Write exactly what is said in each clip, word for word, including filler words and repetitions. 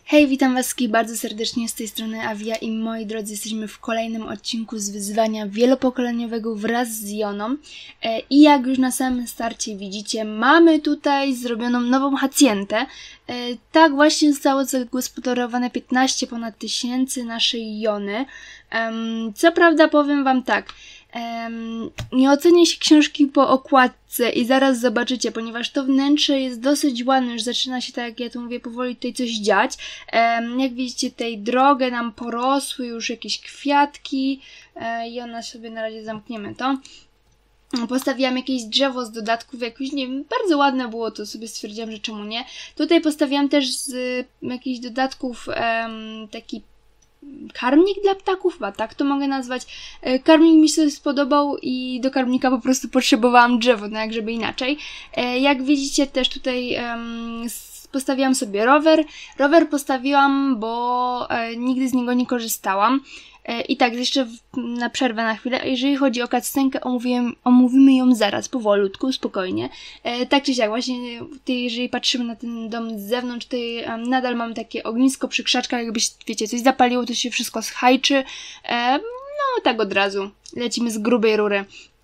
Hej, witam was wszystkich bardzo serdecznie z tej strony Avia i moi drodzy, jesteśmy w kolejnym odcinku z wyzwania wielopokoleniowego wraz z Joną. E, I jak już na samym starcie widzicie, mamy tutaj zrobioną nową hacjentę. E, tak właśnie zostało zagospodarowane piętnaście ponad tysięcy naszej Jony. E, co prawda powiem wam tak, Um, nie ocenię się książki po okładce i zaraz zobaczycie, ponieważ to wnętrze jest dosyć ładne, już zaczyna się, tak jak ja tu mówię, powoli tutaj coś dziać. Um, jak widzicie, tej drogę nam porosły już jakieś kwiatki e, i ona sobie na razie zamkniemy to. Postawiłam jakieś drzewo z dodatków, jakoś nie wiem, bardzo ładne było to, sobie stwierdziłam, że czemu nie. Tutaj postawiłam też z y, jakichś dodatków um, taki karmnik dla ptaków, chyba tak to mogę nazwać. Karmnik mi się spodobał i do karmnika po prostu potrzebowałam drzewo, no jak żeby inaczej. Jak widzicie też tutaj um, postawiłam sobie rower. Rower postawiłam, bo e, nigdy z niego nie korzystałam. E, I tak, jeszcze w, na przerwę na chwilę. Jeżeli chodzi o cutscenkę, omówię, omówimy ją zaraz, powolutku, spokojnie. E, tak czy siak, właśnie tutaj, jeżeli patrzymy na ten dom z zewnątrz, tutaj um, nadal mam takie ognisko przy krzaczkach, jakbyś, wiecie, coś zapaliło, to się wszystko schajczy. E, no, tak od razu. Lecimy z grubej rury.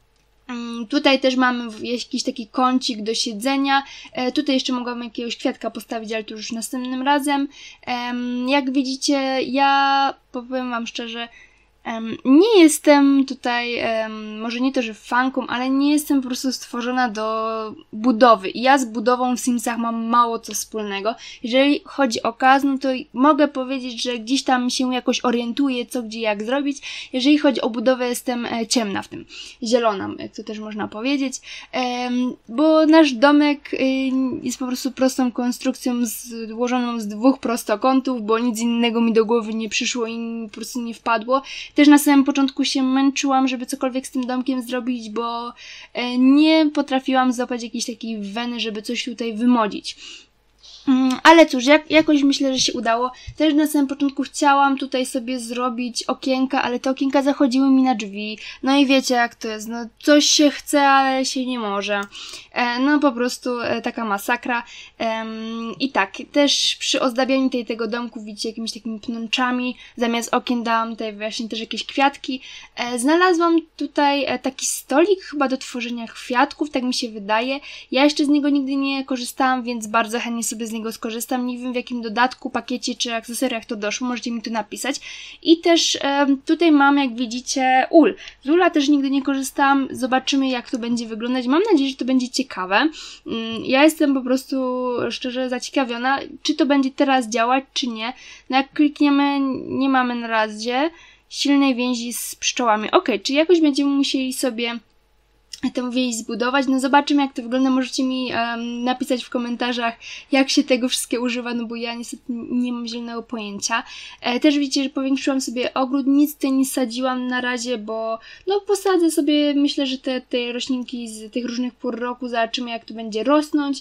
Tutaj też mamy jakiś taki kącik do siedzenia. E, tutaj jeszcze mogłam jakiegoś kwiatka postawić, ale to już następnym razem. E, jak widzicie, ja powiem wam szczerze, Um, nie jestem tutaj, um, może nie to, że fanką, ale nie jestem po prostu stworzona do budowy. I ja z budową w Simsach mam mało co wspólnego. Jeżeli chodzi o Kaz, no to mogę powiedzieć, że gdzieś tam się jakoś orientuję, co, gdzie, jak zrobić. Jeżeli chodzi o budowę, jestem e, ciemna w tym. Zielona, jak to też można powiedzieć. Um, bo nasz domek y, jest po prostu prostą konstrukcją złożoną z dwóch prostokątów, bo nic innego mi do głowy nie przyszło i po prostu nie wpadło. Też na samym początku się męczyłam, żeby cokolwiek z tym domkiem zrobić, bo nie potrafiłam złapać jakiejś takiej weny, żeby coś tutaj wymodzić. Ale cóż, jak, jakoś myślę, że się udało. Też na samym początku chciałam tutaj sobie zrobić okienka, ale te okienka zachodziły mi na drzwi. No i wiecie jak to jest, no coś się chce, ale się nie może. E, no po prostu e, taka masakra. E, I tak, też przy ozdabianiu tej, tego domku widzicie jakimiś takimi pnączami. Zamiast okien dałam tutaj właśnie też jakieś kwiatki. E, znalazłam tutaj e, taki stolik chyba do tworzenia kwiatków, tak mi się wydaje. Ja jeszcze z niego nigdy nie korzystałam, więc bardzo chętnie sobie z niego skorzystam. Nie wiem w jakim dodatku, pakiecie czy akcesoriach to doszło, możecie mi tu napisać. I też e, tutaj mam, jak widzicie, ul. Z ula też nigdy nie korzystałam. Zobaczymy jak to będzie wyglądać. Mam nadzieję, że to będzie ciekawe. Mm, ja jestem po prostu szczerze zaciekawiona, czy to będzie teraz działać, czy nie. No jak klikniemy, nie mamy na razie silnej więzi z pszczołami. Ok, czy jakoś będziemy musieli sobie tę więź zbudować. No zobaczymy jak to wygląda. Możecie mi um, napisać w komentarzach jak się tego wszystkiego używa, no bo ja niestety nie mam zielonego pojęcia. E, też widzicie, że powiększyłam sobie ogród. Nic tutaj nie sadziłam na razie, bo no posadzę sobie, myślę, że te, te roślinki z tych różnych pór roku, zobaczymy jak to będzie rosnąć.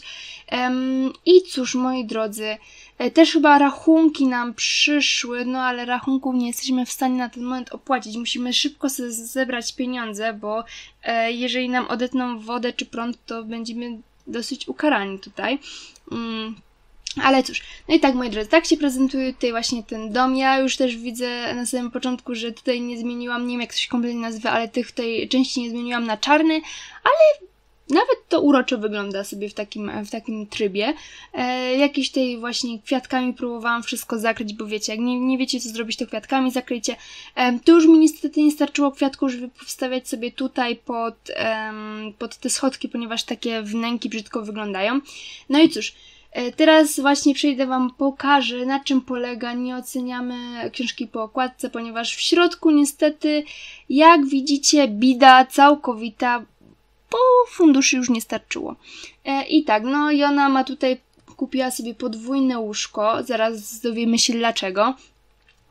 Um, I cóż, moi drodzy, e, też chyba rachunki nam przyszły, no ale rachunków nie jesteśmy w stanie na ten moment opłacić. Musimy szybko sobie zebrać pieniądze, bo e, jeżeli nam odetną wodę czy prąd, to będziemy dosyć ukarani tutaj. Mm. Ale cóż, no i tak moi drodzy, tak się prezentuje tutaj właśnie ten dom. Ja już też widzę na samym początku, że tutaj nie zmieniłam, nie wiem jak to się kompletnie nazywa, ale tych tej części nie zmieniłam na czarny, ale nawet to uroczo wygląda sobie w takim, w takim trybie. E, jakieś tej właśnie kwiatkami próbowałam wszystko zakryć, bo wiecie, jak nie, nie wiecie co zrobić, to kwiatkami zakryjcie. E, to już mi niestety nie starczyło kwiatków, żeby wstawiać sobie tutaj pod, em, pod te schodki, ponieważ takie wnęki brzydko wyglądają. No i cóż, e, teraz właśnie przejdę wam, pokażę na czym polega. Nie oceniamy książki po okładce, ponieważ w środku niestety, jak widzicie, bida całkowita, bo funduszy już nie starczyło. E, I tak, no i ona ma tutaj, kupiła sobie podwójne łóżko, zaraz dowiemy się dlaczego.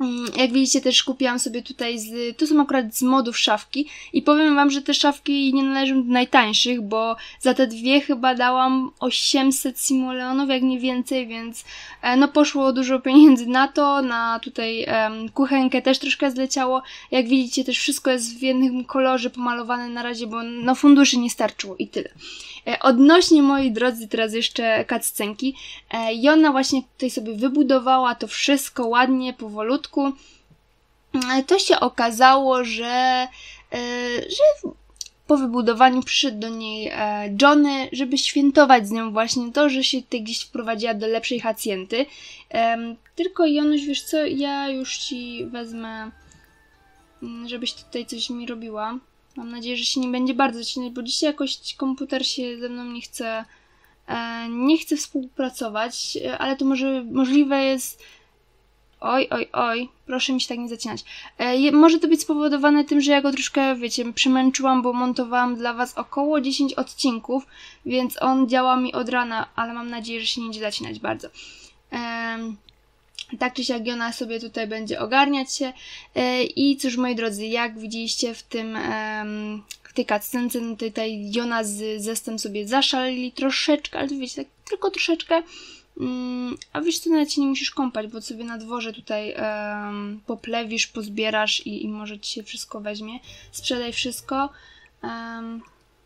Jak widzicie, też kupiłam sobie tutaj z, to są akurat z modów szafki i powiem wam, że te szafki nie należą do najtańszych, bo za te dwie chyba dałam osiemset simoleonów, jak nie więcej, więc no poszło dużo pieniędzy na to, na tutaj um, kuchenkę też troszkę zleciało. Jak widzicie, też wszystko jest w jednym kolorze pomalowane na razie, bo no funduszy nie starczyło i tyle. Odnośnie, moi drodzy, teraz jeszcze cutscenki. I ona właśnie tutaj sobie wybudowała to wszystko ładnie, powolutku. To się okazało, że, że po wybudowaniu przyszedł do niej Johnny, żeby świętować z nią właśnie to, że się tutaj gdzieś wprowadziła do lepszej hacjenty. Tylko Jonuś, wiesz co, ja już ci wezmę, żebyś tutaj coś mi robiła. Mam nadzieję, że się nie będzie bardzo zacinać, bo dzisiaj jakoś komputer się ze mną nie chce, e, nie chce współpracować, ale to może możliwe jest... Oj, oj, oj, proszę mi się tak nie zacinać. E, je, może to być spowodowane tym, że ja go troszkę, wiecie, przymęczyłam, bo montowałam dla was około dziesięć odcinków, więc on działa mi od rana, ale mam nadzieję, że się nie będzie zacinać bardzo. E, Tak czy siak ona sobie tutaj będzie ogarniać się. I cóż, moi drodzy, jak widzieliście w tym w tej cutscence, no tutaj Jona z Zestem sobie zaszaleli troszeczkę, ale wiecie, tak tylko troszeczkę. A wiesz co, nawet się nie musisz kąpać, bo sobie na dworze tutaj um, poplewisz, pozbierasz i, i może ci się wszystko weźmie. Sprzedaj wszystko. Um,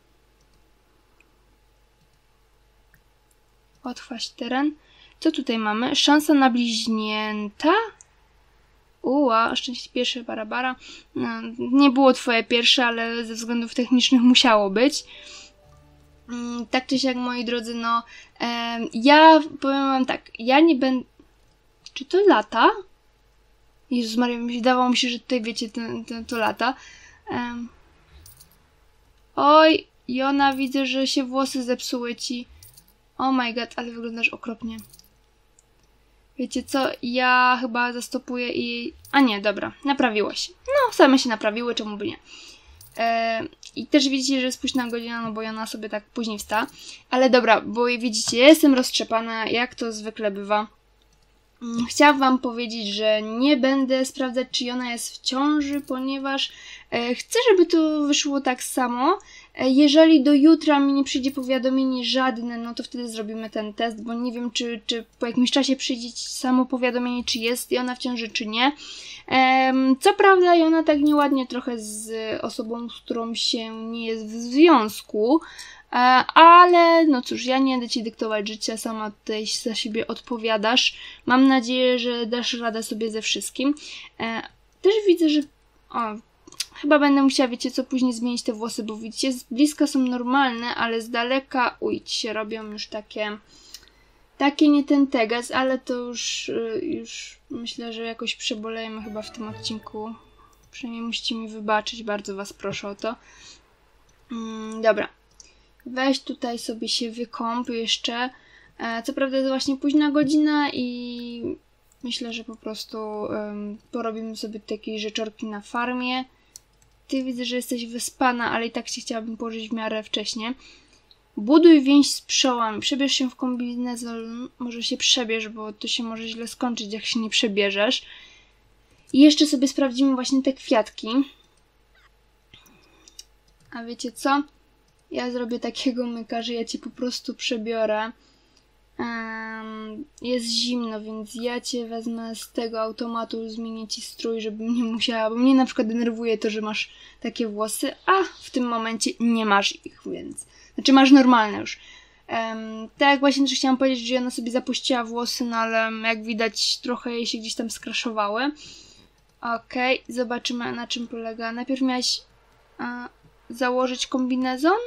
Odchwaść teren. Co tutaj mamy? Szansa na bliźnięta? Uła, szczęście pierwsze, barabara. No, nie było twoje pierwsze, ale ze względów technicznych musiało być. Mm, tak czy siak, moi drodzy, no e, ja powiem wam tak, ja nie będę... Czy to lata? Jezus Maria, wydawało mi się, że tutaj, wiecie, to, to, to lata. E, oj, Jona, widzę, że się włosy zepsuły ci. Oh my god, ale wyglądasz okropnie. Wiecie co, ja chyba zastopuję i... A nie, dobra, naprawiło się. No, same się naprawiły, czemu by nie. E, I też widzicie, że jest późna godzina, no bo Jona sobie tak później wstała. Ale dobra, bo widzicie, ja jestem roztrzepana, jak to zwykle bywa. Chciałam wam powiedzieć, że nie będę sprawdzać, czy Jona jest w ciąży, ponieważ e, chcę, żeby to wyszło tak samo. E, jeżeli do jutra mi nie przyjdzie powiadomienie żadne, no to wtedy zrobimy ten test, bo nie wiem, czy, czy po jakimś czasie przyjdzie samo powiadomienie, czy jest Jona w ciąży, czy nie. E, co prawda, Jona tak nieładnie trochę z osobą, z którą się nie jest w związku, ale no cóż, ja nie będę ci dyktować życia, sama tutaj za siebie odpowiadasz. Mam nadzieję, że dasz radę sobie ze wszystkim. Też widzę, że... O, chyba będę musiała, wiecie co, później zmienić te włosy, bo widzicie, z bliska są normalne, ale z daleka, uj, się robią już takie... Takie nie ten teges, ale to już, już myślę, że jakoś przebolejemy chyba w tym odcinku. Przynajmniej musicie mi wybaczyć, bardzo was proszę o to. Mm, dobra. Weź tutaj sobie się wykąp jeszcze. E, co prawda to właśnie późna godzina i myślę, że po prostu um, porobimy sobie takie rzeczorki na farmie. Ty widzę, że jesteś wyspana, ale i tak się chciałabym położyć w miarę wcześnie. Buduj więź z pszczołami. Przebierz się w kombinezon. Może się przebierz, bo to się może źle skończyć, jak się nie przebierzesz. I jeszcze sobie sprawdzimy właśnie te kwiatki. A wiecie co? Ja zrobię takiego myka, że ja cię po prostu przebiorę. Um, jest zimno, więc ja cię wezmę z tego automatu, zmienię ci strój, żebym nie musiała, bo mnie na przykład denerwuje to, że masz takie włosy, a w tym momencie nie masz ich, więc... Znaczy masz normalne już. Um, tak jak właśnie też chciałam powiedzieć, że ona sobie zapuściła włosy, no ale jak widać trochę jej się gdzieś tam skraszowały. Okej, okay, zobaczymy na czym polega. Najpierw miałaś a, założyć kombinezon?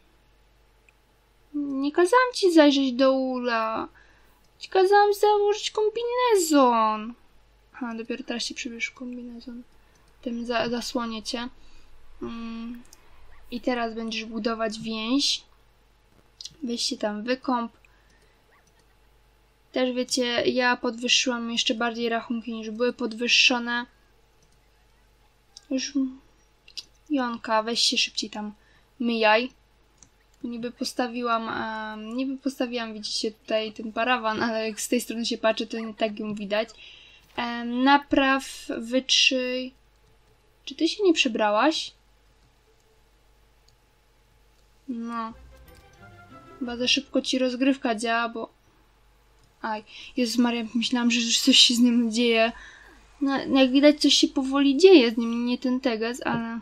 Nie kazałam ci zajrzeć do ula. Ci kazałam założyć kombinezon. A, dopiero teraz się przybierz kombinezon. Tym za, zasłonię cię. Mm. I teraz będziesz budować więź. Weź się tam wykąp. Też wiecie, ja podwyższyłam jeszcze bardziej rachunki niż były podwyższone. Już... Jonka, weź się szybciej tam myjaj. Niby postawiłam, um, niby postawiłam, widzicie tutaj ten parawan, ale jak z tej strony się patrzy, to nie tak ją widać. E, napraw, wytrzyj. Czy ty się nie przebrałaś? No. Chyba za szybko ci rozgrywka działa, bo... Aj, Jezus Maria, myślałam, że coś się z nim dzieje. No, jak widać, coś się powoli dzieje z nim, nie ten teges, ale...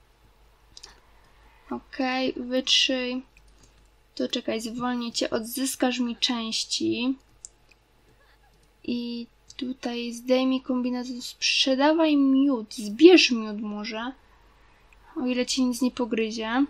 Okej, okay, wytrzyj. To czekaj, zwolnię cię, odzyskasz mi części. I tutaj zdejmij kombinezon, sprzedawaj miód, zbierz miód może. O ile ci nic nie pogryzie.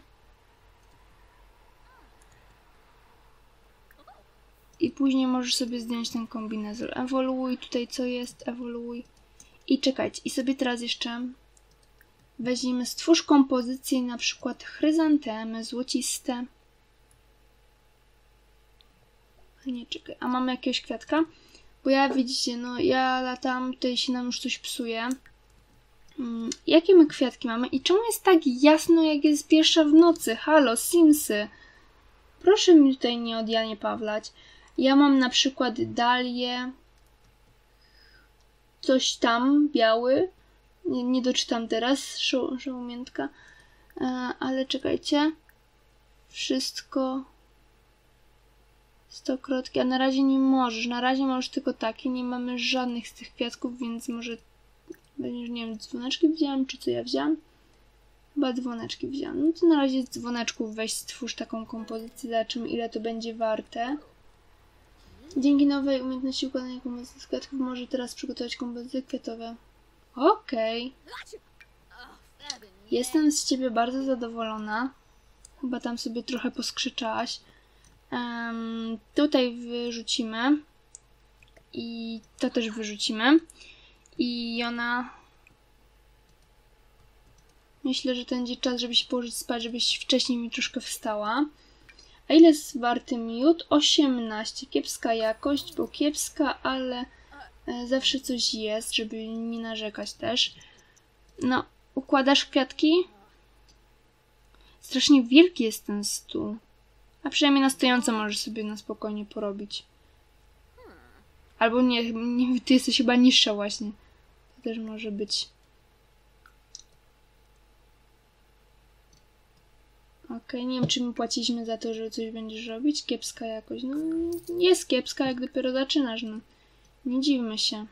I później możesz sobie zdjąć ten kombinezon. Ewoluuj, tutaj co jest, ewoluuj. I czekajcie, i sobie teraz jeszcze weźmiemy, stwórz kompozycję, na przykład chryzantemy złociste. A nie, czekaj, a mamy jakiegoś kwiatka? Bo ja, widzicie, no ja latam, tutaj się nam już coś psuje. Hmm, jakie my kwiatki mamy? I czemu jest tak jasno, jak jest pierwsza w nocy? Halo, Simsy! Proszę mi tutaj nie od Janie Pawlać. Ja mam na przykład dalię, coś tam, biały, nie, nie doczytam teraz, Żo żołmiętka, e, ale czekajcie, wszystko, stokrotki, a na razie nie możesz, na razie możesz tylko takie, nie mamy żadnych z tych kwiatków, więc może, nie wiem, dzwoneczki wziąłem, czy co ja wziąłem? Chyba dzwoneczki wziąłem, no to na razie z dzwoneczków weź, stwórz taką kompozycję, zobaczymy ile to będzie warte. Dzięki nowej umiejętności układania kompozycji z kwiatków może teraz przygotować kompozycje kwiatowe. Okej. Okay. Jestem z ciebie bardzo zadowolona. Chyba tam sobie trochę poskrzyczałaś. Um, tutaj wyrzucimy. I to też wyrzucimy. I ona... Myślę, że to będzie czas, żeby się położyć spać, żebyś wcześniej mi troszkę wstała. A ile jest warty miód? osiemnaście. Kiepska jakość, bo kiepska, ale zawsze coś jest, żeby nie narzekać też. No, układasz kwiatki? Strasznie wielki jest ten stół. A przynajmniej na stojąco możesz sobie na spokojnie porobić. Albo nie, nie ty jesteś chyba niższa właśnie. To też może być. Okej, okay, nie wiem, czy my płaciliśmy za to, że coś będziesz robić. Kiepska jakoś. No, jest kiepska, jak dopiero zaczynasz. No. Nie dziwmy się.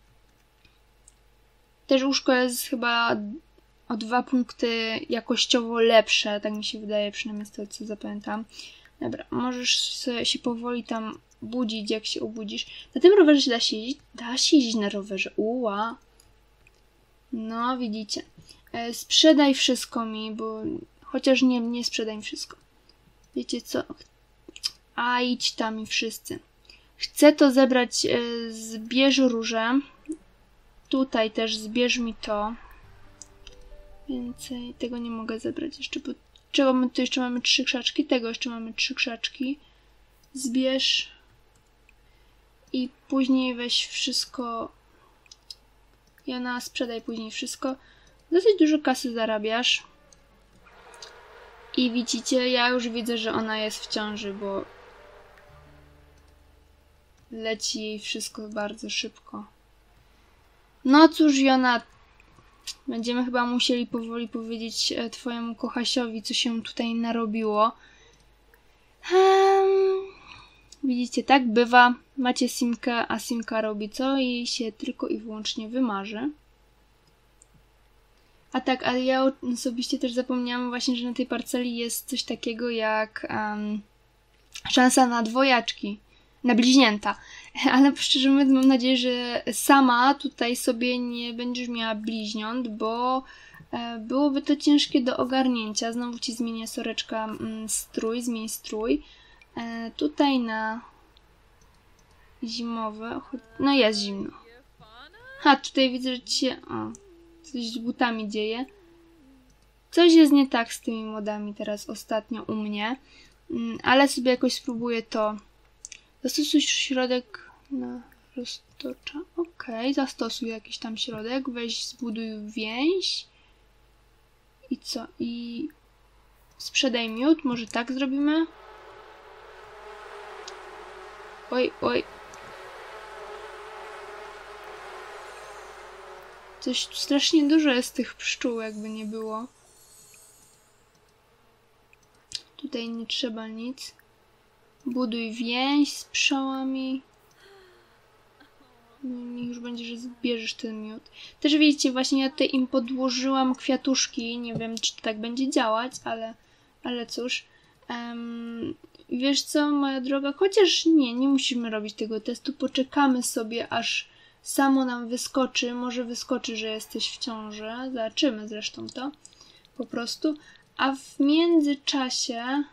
Też łóżko jest chyba o dwa punkty jakościowo lepsze. Tak mi się wydaje, przynajmniej z tego, co zapamiętam. Dobra, możesz sobie się powoli tam budzić, jak się obudzisz. Na tym rowerze się da się jeździć? Da się jeździć na rowerze. Uła. No, widzicie. E, sprzedaj wszystko mi, bo... Chociaż nie, nie sprzedaj mi wszystko. Wiecie co? A idź tam i wszyscy. Chcę to zebrać. E, zbierz róże. Tutaj też zbierz mi to. Więcej tego nie mogę zebrać jeszcze, bo czego my tu jeszcze mamy trzy krzaczki? Tego jeszcze mamy trzy krzaczki. Zbierz. I później weź wszystko. Jana, sprzedaj później wszystko. Dosyć dużo kasy zarabiasz. I widzicie, ja już widzę, że ona jest w ciąży, bo leci jej wszystko bardzo szybko. No cóż, Jona, będziemy chyba musieli powoli powiedzieć twojemu kochasiowi, co się tutaj narobiło. Hmm. Widzicie, tak bywa. Macie Simkę, a Simka robi co jej się tylko i wyłącznie wymarzy. A tak, ale ja osobiście też zapomniałam właśnie, że na tej parceli jest coś takiego jak um, szansa na dwojaczki, na bliźnięta. Ale szczerze mówiąc mam nadzieję, że sama tutaj sobie nie będziesz miała bliźniąt, bo e, byłoby to ciężkie do ogarnięcia. Znowu ci zmienię, soreczka, m, strój, zmień strój. E, tutaj na zimowy, no jest zimno. Ha, tutaj widzę, że ci się... O. Coś z butami dzieje. Coś jest nie tak z tymi modami teraz ostatnio u mnie. Ale sobie jakoś spróbuję to. Zastosuj środek na roztocza. Ok, zastosuj jakiś tam środek. Weź, zbuduj więź. I co? I sprzedaj miód. Może tak zrobimy? Oj, oj. Coś tu strasznie dużo jest tych pszczół, jakby nie było. Tutaj nie trzeba nic. Buduj więź z pszczołami. No, niech już będzie, że zbierzesz ten miód. Też widzicie, właśnie ja tutaj im podłożyłam kwiatuszki. Nie wiem, czy to tak będzie działać, ale, ale cóż. Um, wiesz co, moja droga? Chociaż nie, nie musimy robić tego testu. Poczekamy sobie, aż samo nam wyskoczy. Może wyskoczy, że jesteś w ciąży. Zobaczymy zresztą to. Po prostu. A w międzyczasie...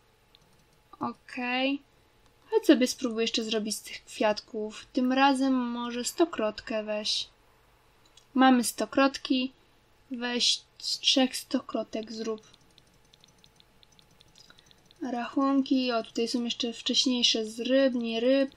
Okej. Okay. Chodź sobie spróbuj jeszcze zrobić z tych kwiatków. Tym razem może stokrotkę weź. Mamy stokrotki. Weź z trzech stokrotek zrób. Rachunki. O, tutaj są jeszcze wcześniejsze z ryb, nie ryb.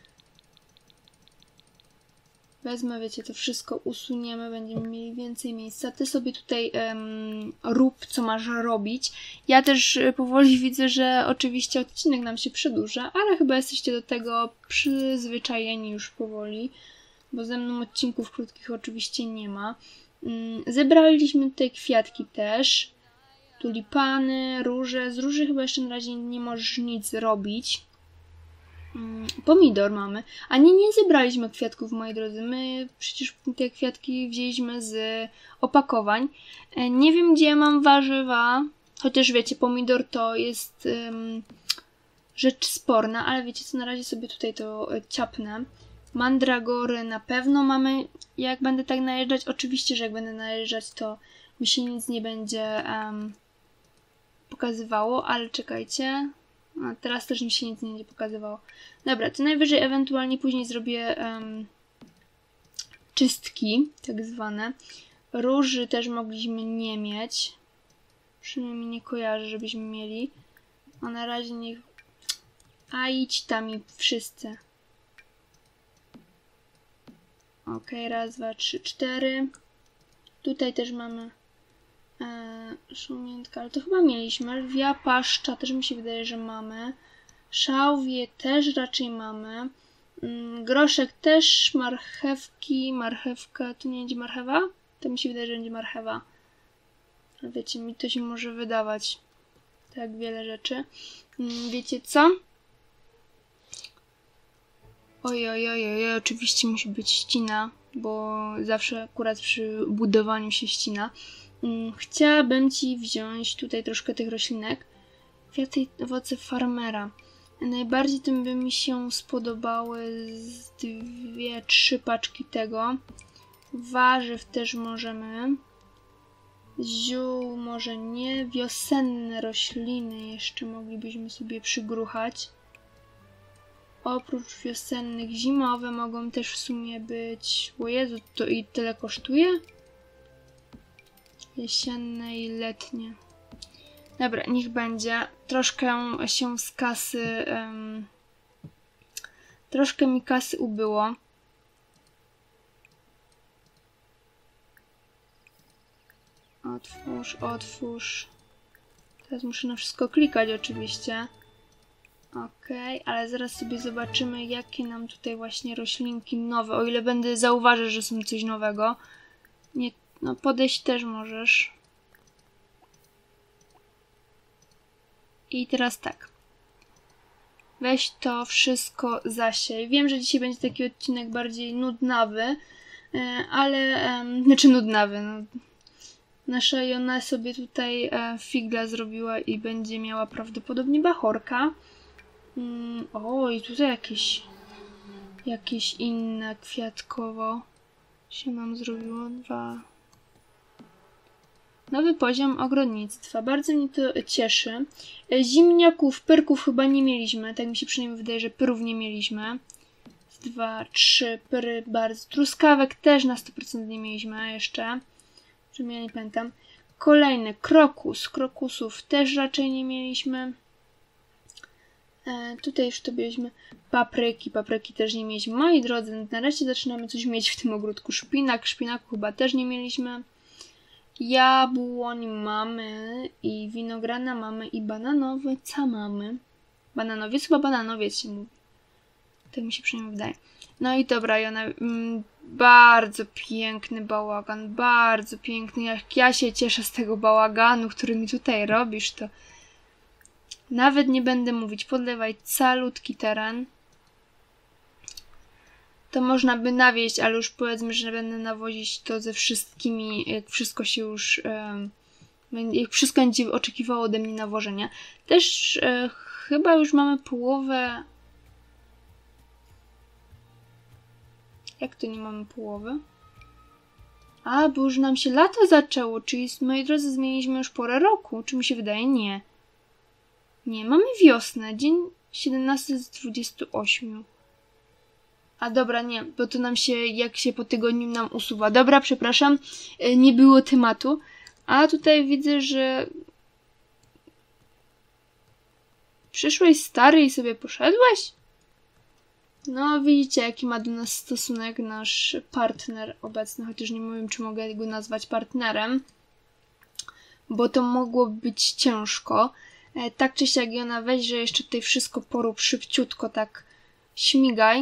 Wezmę, wiecie, to wszystko usuniemy, będziemy mieli więcej miejsca. Ty sobie tutaj um, rób, co masz robić. Ja też powoli widzę, że oczywiście odcinek nam się przedłuża, ale chyba jesteście do tego przyzwyczajeni już powoli, bo ze mną odcinków krótkich oczywiście nie ma. Um, zebraliśmy tutaj kwiatki też. Tulipany, róże. Z róży chyba jeszcze na razie nie możesz nic robić. Pomidor mamy. A nie, nie zebraliśmy kwiatków, moi drodzy. My przecież te kwiatki wzięliśmy z opakowań. Nie wiem, gdzie mam warzywa. Chociaż wiecie, pomidor to jest um, rzecz sporna, ale wiecie co, na razie sobie tutaj to ciapnę. Mandragory na pewno mamy. Jak będę tak najeżdżać, oczywiście, że jak będę najeżdżać, to mi się nic nie będzie um, pokazywało, ale czekajcie. A teraz też mi się nic nie będzie pokazywało. Dobra, to najwyżej ewentualnie później zrobię um, czystki, tak zwane. Róży też mogliśmy nie mieć. Przynajmniej nie kojarzę, żebyśmy mieli. A na razie niech... A idź tam i wszyscy. Ok, raz, dwa, trzy, cztery. Tutaj też mamy e, szumiętka, ale to chyba mieliśmy. Lwia paszcza też mi się wydaje, że mamy. Szałwie też raczej mamy. Mm, groszek też, marchewki, marchewka, tu nie będzie marchewa? To mi się wydaje, że będzie marchewa. Ale wiecie, mi to się może wydawać. Tak wiele rzeczy. Mm, wiecie co? Oj, oj, oj, oj, oczywiście musi być ścina, bo zawsze akurat przy budowaniu się ścina. Mm, chciałabym ci wziąć tutaj troszkę tych roślinek. Kwiaty i owoce farmera. Najbardziej tym by mi się spodobały z dwie, trzy paczki tego. Warzyw też możemy. Ziół może nie. Wiosenne rośliny jeszcze moglibyśmy sobie przygruchać. Oprócz wiosennych, zimowe mogą też w sumie być... O Jezu, to i tyle kosztuje? Jesienne i letnie. Dobra, niech będzie. Troszkę się z kasy... Um, troszkę mi kasy ubyło. Otwórz, otwórz. Teraz muszę na wszystko klikać oczywiście. Okej, okay, ale zaraz sobie zobaczymy, jakie nam tutaj właśnie roślinki nowe. O ile będę zauważyć, że są coś nowego. Nie, no podejść też możesz. I teraz tak. Weź to wszystko zasiej. Wiem, że dzisiaj będzie taki odcinek bardziej nudnawy, ale... Um, znaczy nudnawy, no. Nasza Jona sobie tutaj e, figla zrobiła i będzie miała prawdopodobnie bachorka. Mm, o, i tutaj jakieś... Jakieś inne kwiatkowo się nam zrobiło. Dwa... Nowy poziom ogrodnictwa. Bardzo mnie to cieszy. Zimniaków, pyrków chyba nie mieliśmy. Tak mi się przynajmniej wydaje, że pyrów nie mieliśmy. Dwa, trzy pyry bardzo. Truskawek też na sto procent nie mieliśmy jeszcze. Czym ja nie pamiętam. Kolejny krokus. Krokusów też raczej nie mieliśmy. E, tutaj już to mieliśmy. Papryki. Papryki też nie mieliśmy. Moi drodzy, nareszcie zaczynamy coś mieć w tym ogródku. Szpinak. Szpinaku chyba też nie mieliśmy. Jabłoń mamy i winogrona mamy i bananowica mamy. Bananowiec, chyba bananowiec się mówi. Tak mi się przynajmniej wydaje. No i dobra, Jona, mm, bardzo piękny bałagan, bardzo piękny. Jak ja się cieszę z tego bałaganu, który mi tutaj robisz, to nawet nie będę mówić. Podlewaj calutki teren. To można by nawieść, ale już powiedzmy, że będę nawozić to ze wszystkimi, jak wszystko się już, um, jak wszystko będzie oczekiwało ode mnie nawożenia. Też e, chyba już mamy połowę. Jak to nie mamy połowy? A, bo już nam się lato zaczęło, czyli, moi drodzy, zmieniliśmy już porę roku. Czy mi się wydaje? Nie. Nie, mamy wiosnę. Dzień siedemnasty z dwudziestu ośmiu. A dobra, nie, bo to nam się, jak się po tygodniu nam usuwa. Dobra, przepraszam, nie było tematu. A tutaj widzę, że przyszłeś stary i sobie poszedłeś? No, widzicie, jaki ma do nas stosunek nasz partner obecny, chociaż nie wiem, czy mogę go nazwać partnerem, bo to mogłoby być ciężko. E, tak czy siak, Jona, weź, że jeszcze tutaj wszystko porób szybciutko, tak śmigaj.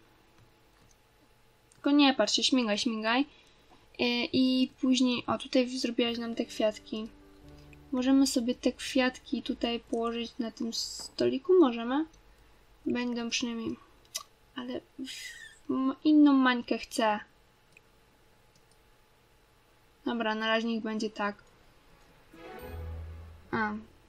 Tylko nie patrz się, śmigaj, śmigaj. E, I później, o, tutaj zrobiłaś nam te kwiatki. Możemy sobie te kwiatki tutaj położyć na tym stoliku? Możemy? Będą przynajmniej... Ale inną mańkę chcę. Dobra, na razie niech będzie tak. A.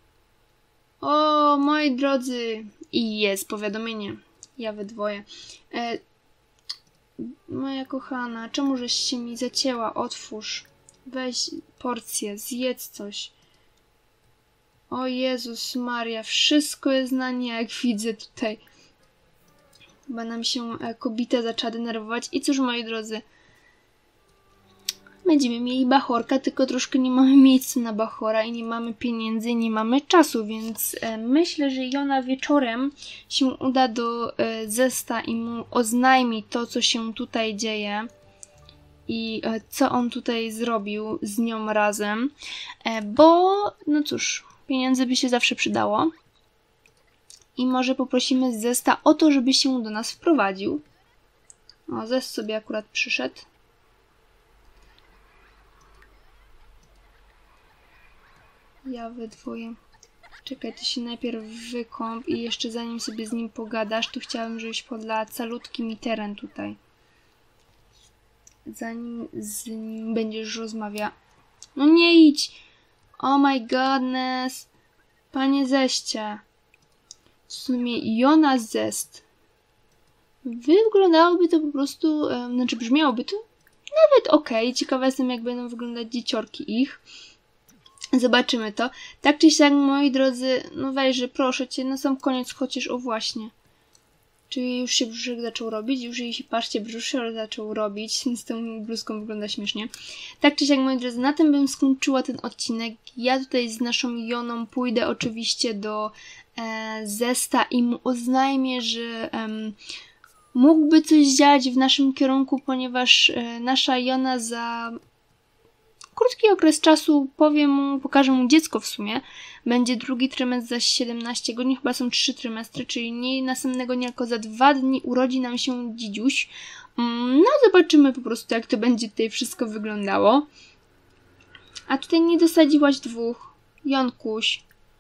O, moi drodzy. I jest powiadomienie. Ja we dwoje. E, moja kochana, czemu żeś się mi zacięła? Otwórz. Weź porcję, zjedz coś. O Jezus Maria, wszystko jest na nie, jak widzę tutaj. Chyba nam się kobieta zaczęła denerwować. I cóż, moi drodzy, będziemy mieli bachorka, tylko troszkę nie mamy miejsca na bachora i nie mamy pieniędzy, nie mamy czasu, więc e, myślę, że Jona wieczorem się uda do e, Zesta i mu oznajmi to, co się tutaj dzieje i e, co on tutaj zrobił z nią razem, e, bo, no cóż, pieniędzy by się zawsze przydało. I może poprosimy Zesta o to, żeby się do nas wprowadził. O, Zest sobie akurat przyszedł. Ja we dwoje. Czekaj, ty się najpierw wykąp i jeszcze zanim sobie z nim pogadasz, to chciałabym, żebyś podlała calutki mi teren tutaj. Zanim z nim będziesz rozmawiał. No nie idź! Oh my godness! Panie Zeście! W sumie Jona Zest. Wyglądałoby to po prostu, um, znaczy brzmiałoby to nawet okej. Okay. Ciekawa jestem, jak będą wyglądać dzieciorki ich. Zobaczymy to. Tak czy siak, moi drodzy, no wejrzyj, proszę cię, na sam koniec chociaż, o właśnie. Czyli już się brzuszek zaczął robić, już jej się, patrzcie, brzuszek zaczął robić. Z tą bluzką wygląda śmiesznie. Tak czy siak, moi drodzy, na tym bym skończyła ten odcinek. Ja tutaj z naszą Joną pójdę oczywiście do e, Zesta i mu oznajmię, że em, mógłby coś działać w naszym kierunku, ponieważ e, nasza Jona za krótki okres czasu powiem mu, pokażę mu dziecko w sumie. Będzie drugi trymestr za siedemnaście godzin, chyba są trzy trymestry, czyli nie następnego dnia, tylko za dwa dni urodzi nam się dzidziuś. No zobaczymy po prostu, jak to będzie tutaj wszystko wyglądało. A tutaj nie dosadziłaś dwóch. Jonkuś.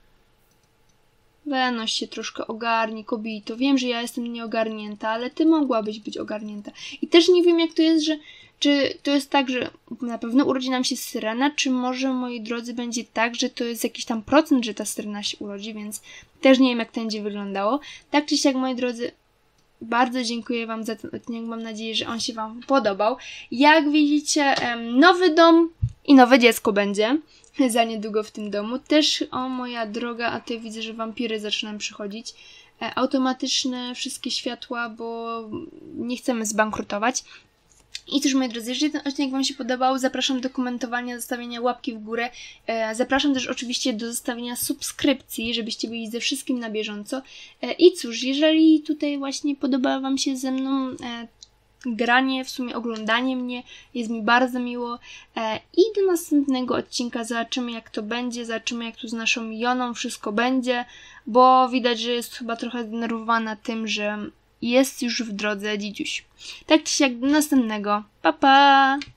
Weź się troszkę ogarnij, kobito. Wiem, że ja jestem nieogarnięta, ale ty mogłabyś być ogarnięta. I też nie wiem, jak to jest, że czy to jest tak, że na pewno urodzi nam się syrena, czy może, moi drodzy, będzie tak, że to jest jakiś tam procent, że ta syrena się urodzi, więc też nie wiem, jak to będzie wyglądało. Tak czy siak, moi drodzy, bardzo dziękuję wam za ten odcinek, mam nadzieję, że on się wam podobał. Jak widzicie, nowy dom i nowe dziecko będzie za niedługo w tym domu. Też, o moja droga, a tutaj widzę, że wampiry zaczynają przychodzić. Automatyczne wszystkie światła, bo nie chcemy zbankrutować. I cóż, moi drodzy, jeżeli ten odcinek wam się podobał, zapraszam do komentowania, zostawienia łapki w górę. E, zapraszam też oczywiście do zostawienia subskrypcji, żebyście byli ze wszystkim na bieżąco. E, I cóż, jeżeli tutaj właśnie podoba wam się ze mną e, granie, w sumie oglądanie mnie, jest mi bardzo miło. E, I do następnego odcinka zobaczymy, jak to będzie, zobaczymy, jak tu z naszą Joną wszystko będzie, bo widać, że jest chyba trochę zdenerwowana tym, że jest już w drodze, dzidziuś. Tak czy siak do następnego. Pa, pa!